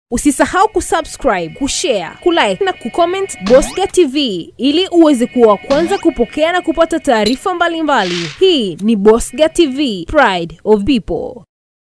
Usisahau kusubscribe, kushare, kulike na kucomment Bosca TV ili uweze kuwa kwanza kupokea na kupata taarifa mbalimbali. Hii ni Bosca TV, Pride of People.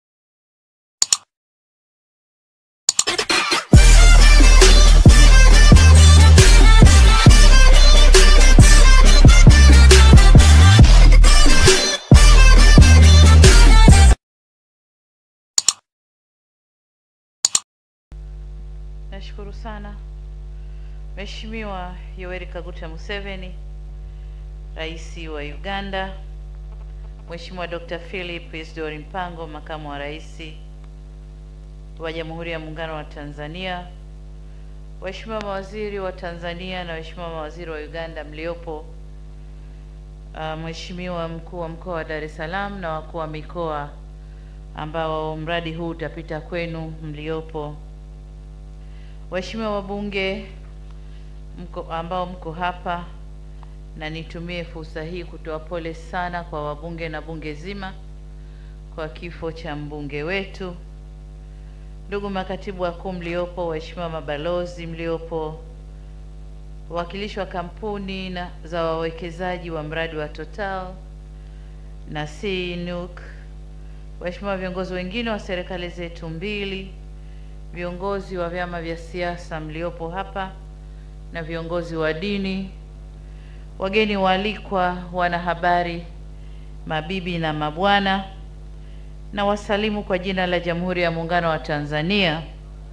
Nashukuru sana Mheshimiwa Yoweri Kaguta Museveni, Rais wa Uganda, Mheshimiwa Dr. Philip Isdori Mpango, Makamu wa Rais wa Jamhuri ya Muungano wa Tanzania, Waheshimiwa mawaziri wa Tanzania na waheshimiwa mawaziri wa Uganda mliopo, Mheshimiwa Mkuu wa Mkoa wa Dar es Salaam na wakuu wa mikoa ambao mradi huu utapita kwenu mliopo, waheshimiwa wabunge ambao mko hapa, na nitumie fursa hii kutoa pole sana kwa wabunge na bunge zima kwa kifo cha mbunge wetu. Ndugu makatibu wakuu mliopo, waheshimiwa mabalozi mliopo, wawakilishi wa kampuni na za wawekezaji wa mradi wa Total na Sinuk, waheshimiwa viongozi wengine wa serikali zetu mbili, viongozi wa vyama vya siasa mliopo hapa na viongozi wa dini, wageni waalikwa, wanahabari, mabibi na mabwana, na wasalimu kwa jina la Jamhuri ya Muungano wa Tanzania.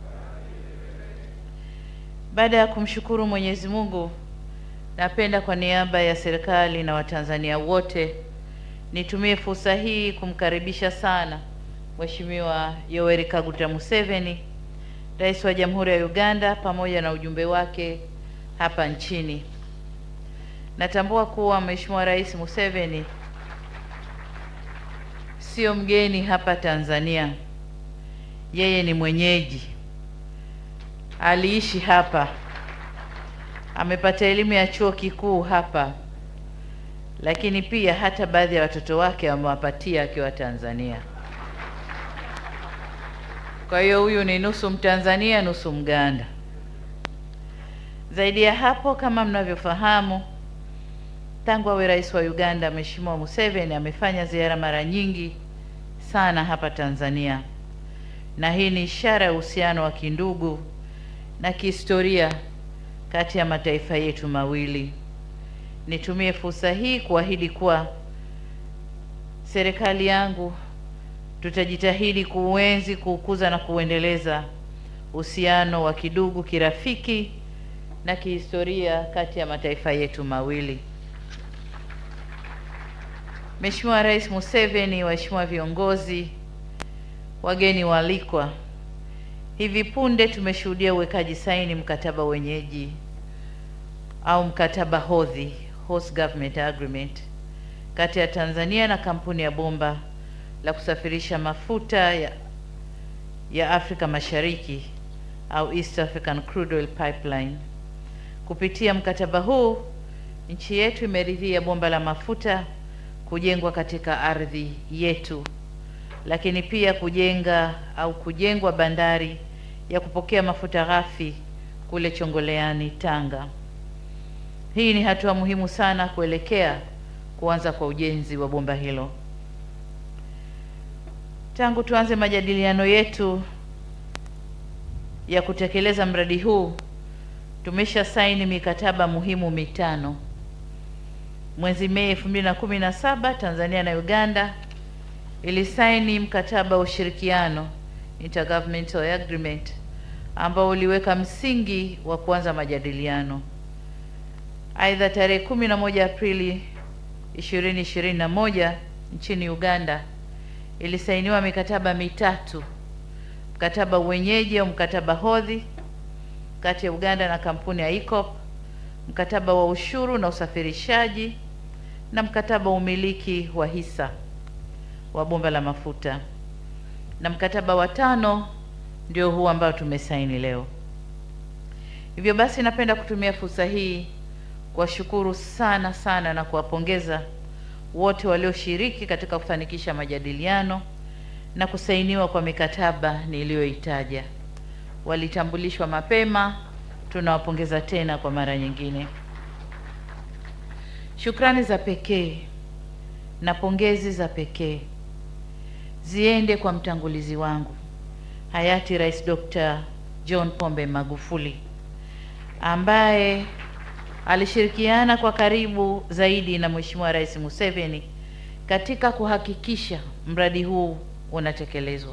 Baada ya kumshukuru Mwenyezi Mungu, napenda kwa niaba ya serikali na Watanzania wote nitumie fursa hii kumkaribisha sana Mheshimiwa Yoweri Kaguta Museveni, Rais wa Jamhuri ya Uganda, pamoja na ujumbe wake hapa nchini. Natambua kuwa Mheshimiwa Rais Museveni sio mgeni hapa Tanzania. Yeye ni mwenyeji. Aliishi hapa. Amepata elimu ya chuo kikuu hapa. Lakini pia hata baadhi ya watoto wake amewapatia akiwa Tanzania. Kwa hiyo huyu ni nusu Mtanzania, nusu Mganda. Zaidi ya hapo, kama mnavyofahamu, tangu awe rais wa Uganda, Mheshimiwa Museveni amefanya ziara mara nyingi sana hapa Tanzania. Na hii ni ishara ya uhusiano wa kindugu na kihistoria kati ya mataifa yetu mawili. Nitumie fursa hii kuahidi kuwa serikali yangu tutajitahidi kuenzi, kukuza na kuendeleza uhusiano wa kidugu, kirafiki na kihistoria kati ya mataifa yetu mawili. Mheshimiwa Rais Museveni, waheshimiwa viongozi, wageni waalikwa, hivi punde tumeshuhudia uwekaji saini mkataba wenyeji au mkataba hodhi, Host Government Agreement, kati ya Tanzania na kampuni ya Bomba la kusafirisha mafuta ya Afrika Mashariki au East African Crude Oil Pipeline. Kupitia mkataba huu, nchi yetu imeridhia bomba la mafuta kujengwa katika ardhi yetu, lakini pia kujengwa bandari ya kupokea mafuta ghafi kule Chongoleani, Tanga. Hii ni hatua muhimu sana kuelekea kuanza kwa ujenzi wa bomba hilo. Tangu tuanze majadiliano yetu ya kutekeleza mradi huu, tumesha saini mikataba muhimu mitano. Mwezi Mei 2017 Tanzania na Uganda ilisaini mkataba wa ushirikiano, Intergovernmental Agreement, ambao uliweka msingi wa kuanza majadiliano. Aidha, tarehe 11 Aprili 2021 nchini Uganda ilisainiwa mikataba mitatu: mkataba wenyeji au mkataba hodhi kati ya Uganda na kampuni ya ICOP, mkataba wa ushuru na usafirishaji, na mkataba wa umiliki wa hisa wa bomba la mafuta. Na mkataba wa tano ndio huu ambao tumesaini leo. Hivyo basi, napenda kutumia fursa hii kuwashukuru sana na kuwapongeza wote walioshiriki katika kufanikisha majadiliano na kusainiwa kwa mikataba niliyoitaja. walitambulishwa mapema. Tunawapongeza tena kwa mara nyingine. Shukrani za pekee na pongezi za pekee ziende kwa mtangulizi wangu hayati Rais Dr. John Pombe Magufuli, ambaye alishirikiana kwa karibu zaidi na Mheshimiwa Rais Museveni katika kuhakikisha mradi huu unatekelezwa.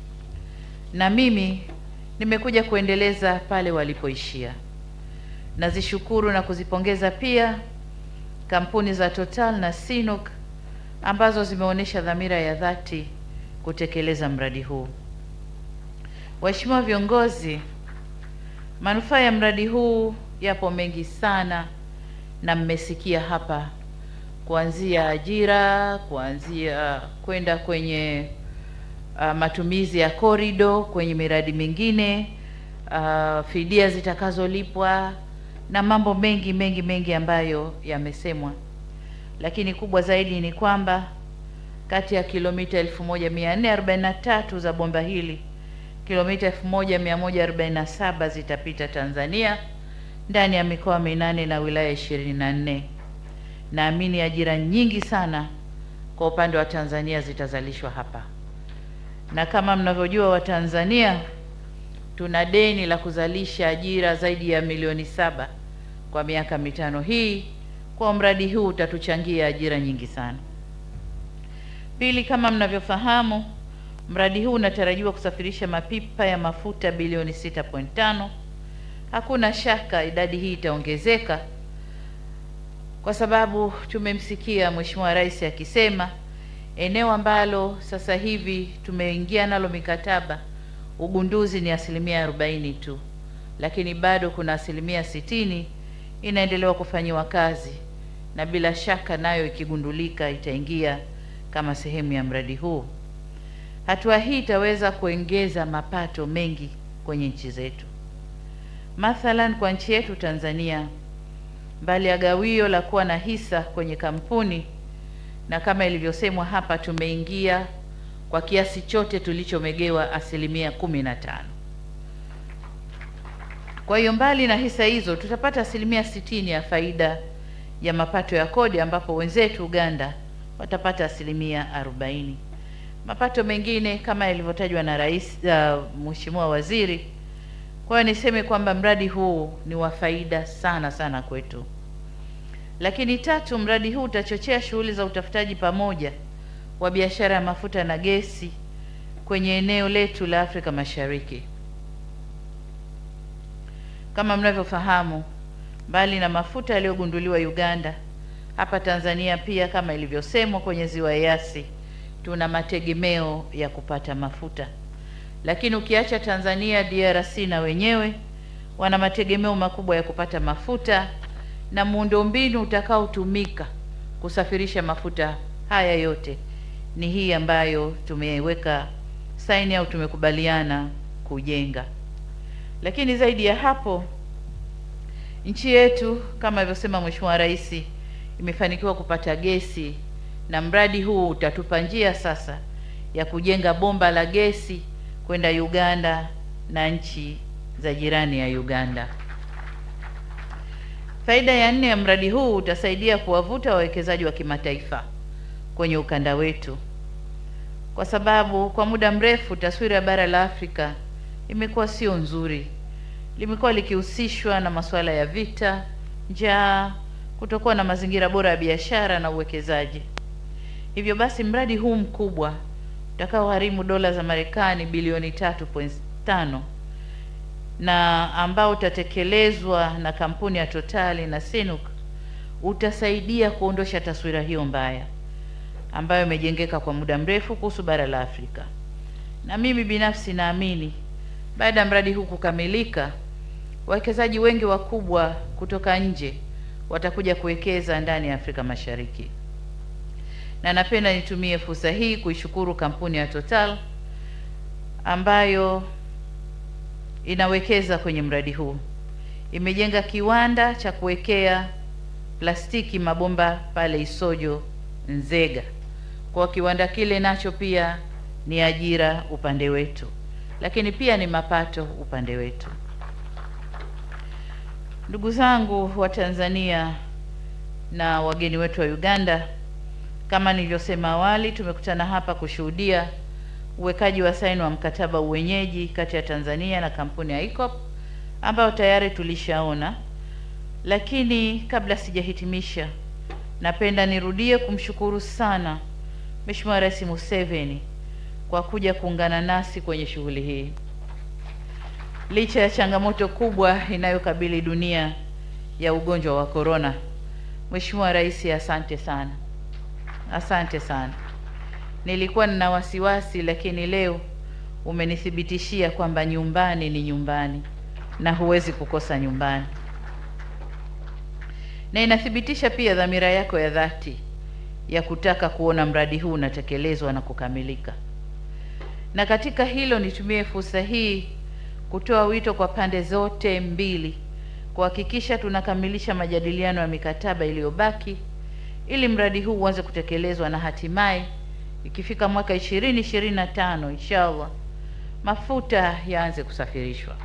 Na mimi nimekuja kuendeleza pale walipoishia. Nazishukuru na kuzipongeza pia kampuni za Total na Sinuk ambazo zimeonyesha dhamira ya dhati kutekeleza mradi huu. Waheshimiwa viongozi, manufaa ya mradi huu yapo mengi sana na mmesikia hapa, kuanzia ajira, kuanzia kwenda kwenye matumizi ya korido kwenye miradi mingine, fidia zitakazolipwa na mambo mengi ambayo yamesemwa. Lakini kubwa zaidi ni kwamba kati ya kilomita 1443 za bomba hili, kilomita 1147 zitapita Tanzania ndani ya mikoa 8 na wilaya 24. Naamini ajira nyingi sana kwa upande wa Tanzania zitazalishwa hapa. Na kama mnavyojua, Watanzania tuna deni la kuzalisha ajira zaidi ya milioni 7 kwa miaka mitano hii. Kwa mradi huu utatuchangia ajira nyingi sana. Pili, kama mnavyofahamu, mradi huu unatarajiwa kusafirisha mapipa ya mafuta bilioni 6.5. Hakuna shaka idadi hii itaongezeka kwa sababu tumemsikia Mheshimiwa Rais akisema eneo ambalo sasa hivi tumeingia nalo mikataba ugunduzi ni 40% tu, lakini bado kuna 60% inaendelewa kufanyiwa kazi, na bila shaka nayo ikigundulika itaingia kama sehemu ya mradi huu. Hatua hii itaweza kuongeza mapato mengi kwenye nchi zetu. Mathalan, kwa nchi yetu Tanzania, mbali ya gawio la kuwa na hisa kwenye kampuni, na kama ilivyosemwa hapa, tumeingia kwa kiasi chote tulichomegewa 15%. Kwa hiyo mbali na hisa hizo tutapata 60% ya faida ya mapato ya kodi, ambapo wenzetu Uganda watapata 40%. Mapato mengine kama ilivyotajwa na Rais Mheshimiwa Waziri. Kwa hiyo niseme kwamba mradi huu ni wa faida sana kwetu. Lakini tatu, mradi huu utachochea shughuli za utafutaji pamoja wa biashara ya mafuta na gesi kwenye eneo letu la Afrika Mashariki. Kama mnavyofahamu, mbali na mafuta yaliyogunduliwa Uganda, hapa Tanzania pia kama ilivyosemwa kwenye ziwa Eyasi tuna mategemeo ya kupata mafuta. Lakini ukiacha Tanzania, DRC na wenyewe wana mategemeo makubwa ya kupata mafuta, na muundombinu utakaotumika kusafirisha mafuta haya yote ni hii ambayo tumeweka saini au tumekubaliana kujenga. Lakini zaidi ya hapo, nchi yetu kama alivyosema Mheshimiwa Rais imefanikiwa kupata gesi, na mradi huu utatupa njia sasa ya kujenga bomba la gesi kwenda Uganda na nchi za jirani ya Uganda. Faida ya 4 ya mradi huu utasaidia kuwavuta wawekezaji wa kimataifa kwenye ukanda wetu, kwa sababu kwa muda mrefu taswira ya bara la Afrika imekuwa sio nzuri. Limekuwa likihusishwa na masuala ya vita, njaa, kutokuwa na mazingira bora ya biashara na uwekezaji. Hivyo basi mradi huu mkubwa utakaogharimu dola za Marekani bilioni 3.5 na ambao utatekelezwa na kampuni ya Total na Sinuk utasaidia kuondosha taswira hiyo mbaya ambayo imejengeka kwa muda mrefu kuhusu bara la Afrika. Na mimi binafsi naamini baada ya mradi huu kukamilika, wawekezaji wengi wakubwa kutoka nje watakuja kuwekeza ndani ya Afrika Mashariki. Na napenda nitumie fursa hii kuishukuru kampuni ya Total ambayo inawekeza kwenye mradi huu. Imejenga kiwanda cha kuwekea plastiki mabomba pale Isojo, Nzega. Kwa kiwanda kile nacho pia ni ajira upande wetu. lakini pia ni mapato upande wetu. Ndugu zangu wa Tanzania na wageni wetu wa Uganda, kama nilivyosema awali, tumekutana hapa kushuhudia uwekaji wa saini wa mkataba uwenyeji kati ya Tanzania na kampuni ya Akiwa ambao tayari tulishaona. Lakini kabla sijahitimisha, napenda nirudie kumshukuru sana Mheshimiwa Rais Museveni kwa kuja kuungana nasi kwenye shughuli hii. Licha ya changamoto kubwa inayokabili dunia ya ugonjwa wa corona, Mheshimiwa Rais, asante sana. Asante sana. Nilikuwa nina wasiwasi, lakini leo umenithibitishia kwamba nyumbani ni nyumbani na huwezi kukosa nyumbani. Na inathibitisha pia dhamira yako ya dhati ya kutaka kuona mradi huu unatekelezwa na kukamilika. Na katika hilo nitumie fursa hii kutoa wito kwa pande zote mbili kuhakikisha tunakamilisha majadiliano ya mikataba iliyobaki ili mradi huu uanze kutekelezwa na hatimaye ikifika mwaka 2025 inshallah mafuta yaanze kusafirishwa.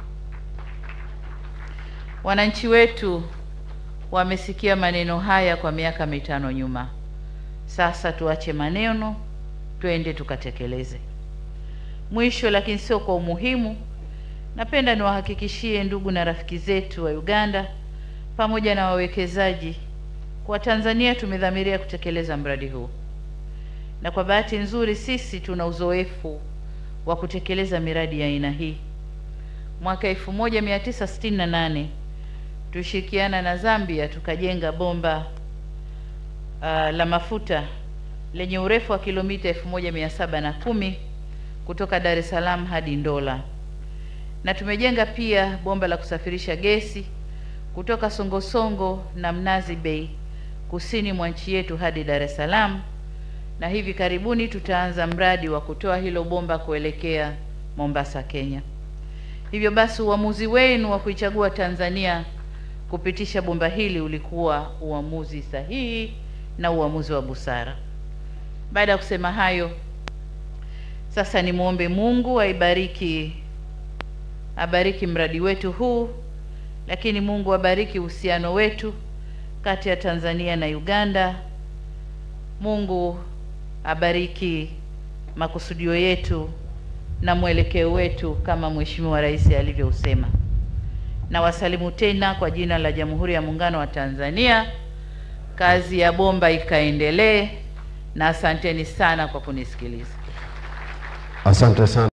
Wananchi wetu wamesikia maneno haya kwa miaka 5 nyuma. Sasa tuache maneno, twende tukatekeleze. Mwisho lakini sio kwa umuhimu, napenda niwahakikishie ndugu na rafiki zetu wa Uganda pamoja na wawekezaji kwa Tanzania tumedhamiria kutekeleza mradi huu. Na kwa bahati nzuri sisi tuna uzoefu wa kutekeleza miradi ya aina hii. Mwaka 1968 tushirikiana na Zambia tukajenga bomba la mafuta lenye urefu wa kilomita 1710 kutoka Dar es Salaam hadi Ndola. Na tumejenga pia bomba la kusafirisha gesi kutoka Songosongo na Mnazi Bay kusini mwa nchi yetu hadi Dar es Salaam, na hivi karibuni tutaanza mradi wa kutoa hilo bomba kuelekea Mombasa, Kenya. Hivyo basi uamuzi wenu wa kuichagua Tanzania kupitisha bomba hili ulikuwa uamuzi sahihi na uamuzi wa busara. Baada ya kusema hayo, sasa nimuombe Mungu abariki mradi wetu huu, lakini Mungu abariki uhusiano wetu kati ya Tanzania na Uganda. Mungu abariki makusudio yetu na mwelekeo wetu kama Mheshimiwa Rais alivyousema. Na wasalimu tena kwa jina la Jamhuri ya Muungano wa Tanzania. Kazi ya bomba ikaendelee, na asanteni sana kwa kunisikiliza. Asante sana.